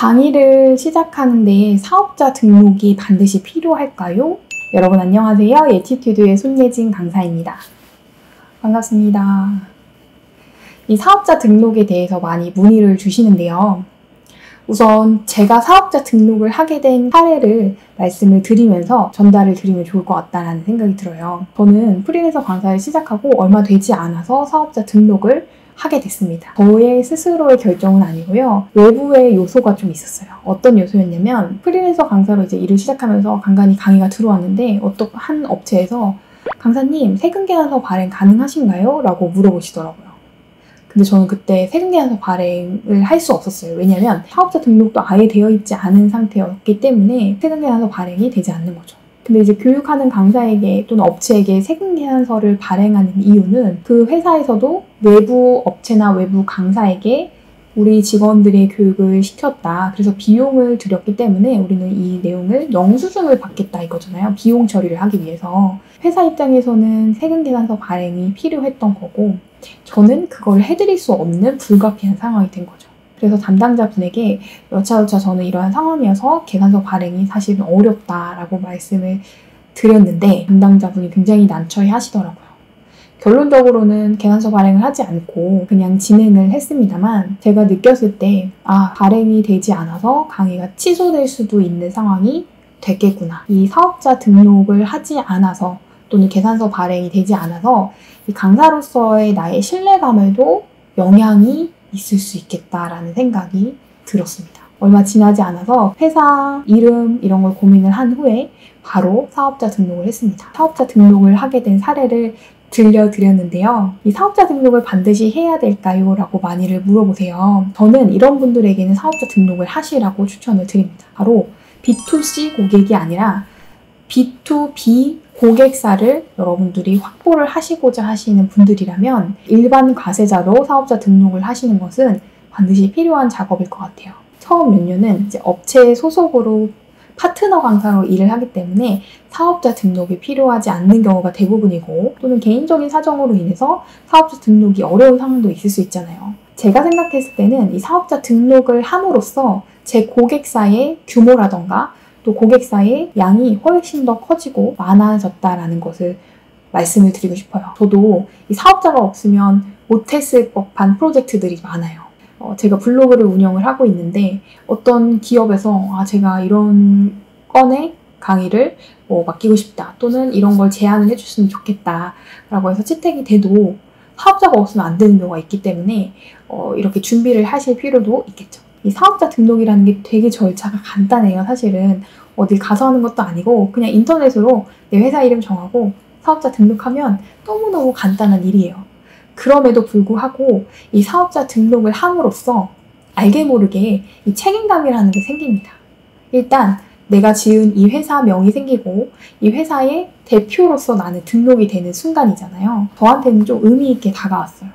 강의를 시작하는데 사업자 등록이 반드시 필요할까요? 여러분 안녕하세요. 예티튜드의 손예진 강사입니다. 반갑습니다. 이 사업자 등록에 대해서 많이 문의를 주시는데요. 우선 제가 사업자 등록을 하게 된 사례를 말씀을 드리면서 전달을 드리면 좋을 것 같다는 생각이 들어요. 저는 프리랜서 강사를 시작하고 얼마 되지 않아서 사업자 등록을 하게 됐습니다. 저의 스스로의 결정은 아니고요. 외부의 요소가 좀 있었어요. 어떤 요소였냐면 프리랜서 강사로 이제 일을 시작하면서 간간히 강의가 들어왔는데 한 업체에서 강사님 세금계산서 발행 가능하신가요? 라고 물어보시더라고요. 근데 저는 그때 세금계산서 발행을 할 수 없었어요. 왜냐면 사업자 등록도 아예 되어 있지 않은 상태였기 때문에 세금계산서 발행이 되지 않는 거죠. 근데 이제 교육하는 강사에게 또는 업체에게 세금계산서를 발행하는 이유는 그 회사에서도 외부 업체나 외부 강사에게 우리 직원들의 교육을 시켰다. 그래서 비용을 들였기 때문에 우리는 이 내용을 영수증을 받겠다 이거잖아요. 비용 처리를 하기 위해서. 회사 입장에서는 세금계산서 발행이 필요했던 거고 저는 그걸 해드릴 수 없는 불가피한 상황이 된 거죠. 그래서 담당자분에게 여차저차 저는 이러한 상황이어서 계산서 발행이 사실은 어렵다라고 말씀을 드렸는데 담당자분이 굉장히 난처해 하시더라고요. 결론적으로는 계산서 발행을 하지 않고 그냥 진행을 했습니다만 제가 느꼈을 때 발행이 되지 않아서 강의가 취소될 수도 있는 상황이 됐겠구나. 이 사업자 등록을 하지 않아서 또는 계산서 발행이 되지 않아서 이 강사로서의 나의 신뢰감에도 영향이 있을 수 있겠다라는 생각이 들었습니다. 얼마 지나지 않아서 회사 이름 이런 걸 고민을 한 후에 바로 사업자 등록을 했습니다. 사업자 등록을 하게 된 사례를 들려드렸는데요. 이 사업자 등록을 반드시 해야 될까요? 라고 많이들 물어보세요. 저는 이런 분들에게는 사업자 등록을 하시라고 추천을 드립니다. 바로 B2C 고객이 아니라 B2B 고객사를 여러분들이 확보를 하시고자 하시는 분들이라면 일반 과세자로 사업자 등록을 하시는 것은 반드시 필요한 작업일 것 같아요. 처음 몇 년은 이제 업체 소속으로 파트너 강사로 일을 하기 때문에 사업자 등록이 필요하지 않는 경우가 대부분이고 또는 개인적인 사정으로 인해서 사업자 등록이 어려운 상황도 있을 수 있잖아요. 제가 생각했을 때는 이 사업자 등록을 함으로써 제 고객사의 규모라던가 또 고객사의 양이 훨씬 더 커지고 많아졌다라는 것을 말씀을 드리고 싶어요. 저도 이 사업자가 없으면 못했을 법한 프로젝트들이 많아요. 제가 블로그를 운영을 하고 있는데 어떤 기업에서 제가 이런 건의 강의를 맡기고 싶다 또는 이런 걸 제안을 해줬으면 좋겠다 라고 해서 채택이 돼도 사업자가 없으면 안 되는 경우가 있기 때문에 이렇게 준비를 하실 필요도 있겠죠. 이 사업자 등록이라는 게 되게 절차가 간단해요. 사실은 어딜 가서 하는 것도 아니고 그냥 인터넷으로 내 회사 이름 정하고 사업자 등록하면 너무너무 간단한 일이에요. 그럼에도 불구하고 이 사업자 등록을 함으로써 알게 모르게 이 책임감이라는 게 생깁니다. 일단 내가 지은 이 회사 명이 생기고 이 회사의 대표로서 나는 등록이 되는 순간이잖아요. 저한테는 좀 의미 있게 다가왔어요.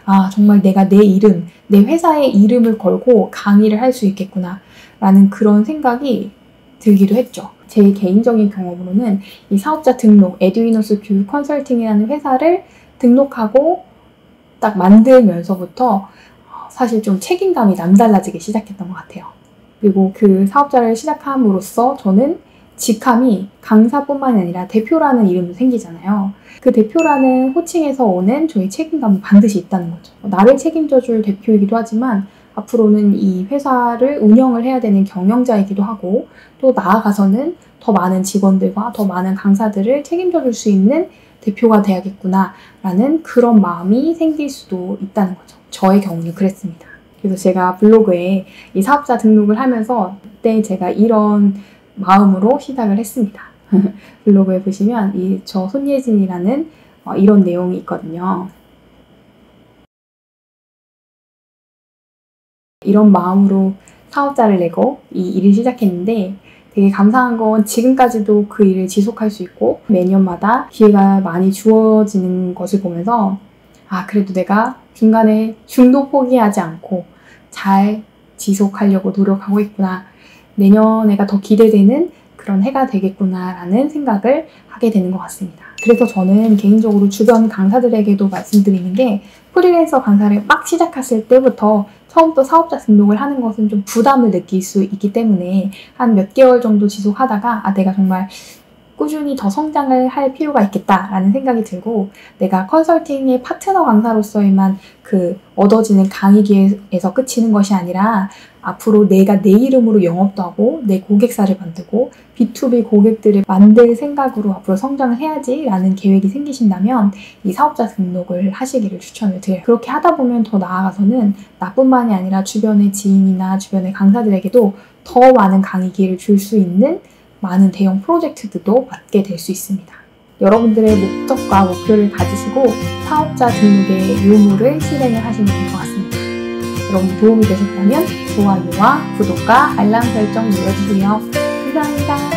정말 내가 내 이름, 내 회사의 이름을 걸고 강의를 할 수 있겠구나 라는 그런 생각이 들기도 했죠. 제 개인적인 경험으로는 이 사업자 등록, 에듀이너스 교육 컨설팅이라는 회사를 등록하고 딱 만들면서부터 사실 좀 책임감이 남달라지기 시작했던 것 같아요. 그리고 그 사업자를 시작함으로써 저는 직함이 강사뿐만 아니라 대표라는 이름도 생기잖아요. 그 대표라는 호칭에서 오는 저희 책임감은 반드시 있다는 거죠. 나를 책임져줄 대표이기도 하지만 앞으로는 이 회사를 운영을 해야 되는 경영자이기도 하고 또 나아가서는 더 많은 직원들과 더 많은 강사들을 책임져줄 수 있는 대표가 돼야겠구나 라는 그런 마음이 생길 수도 있다는 거죠. 저의 경우는 그랬습니다. 그래서 제가 블로그에 이 사업자 등록을 하면서 그때 제가 이런 마음으로 시작을 했습니다. 블로그에 보시면 저 손예진이라는 이런 내용이 있거든요. 이런 마음으로 사업자를 내고 이 일을 시작했는데 되게 감사한 건 지금까지도 그 일을 지속할 수 있고 매년마다 기회가 많이 주어지는 것을 보면서 그래도 내가 중간에 중도 포기하지 않고 잘 지속하려고 노력하고 있구나. 내년에가 더 기대되는 그런 해가 되겠구나라는 생각을 하게 되는 것 같습니다. 그래서 저는 개인적으로 주변 강사들에게도 말씀드리는 게 프리랜서 강사를 막 시작했을 때부터 처음부터 사업자 등록을 하는 것은 좀 부담을 느낄 수 있기 때문에 한 몇 개월 정도 지속하다가 내가 정말 꾸준히 더 성장을 할 필요가 있겠다라는 생각이 들고, 내가 컨설팅의 파트너 강사로서에만 얻어지는 강의 기회에서 그치는 것이 아니라 앞으로 내가 내 이름으로 영업도 하고 내 고객사를 만들고 B2B 고객들을 만들 생각으로 앞으로 성장을 해야지라는 계획이 생기신다면 이 사업자 등록을 하시기를 추천을 드려요. 그렇게 하다 보면 더 나아가서는 나뿐만이 아니라 주변의 지인이나 주변의 강사들에게도 더 많은 강의 기회를 줄 수 있는 많은 대형 프로젝트들도 맡게 될 수 있습니다. 여러분들의 목적과 목표를 가지시고 사업자 등록의 유무를 실행을 하시면 될 것 같습니다. 여러분 도움이 되셨다면 좋아요와 구독과 알람 설정 눌러주세요. 감사합니다.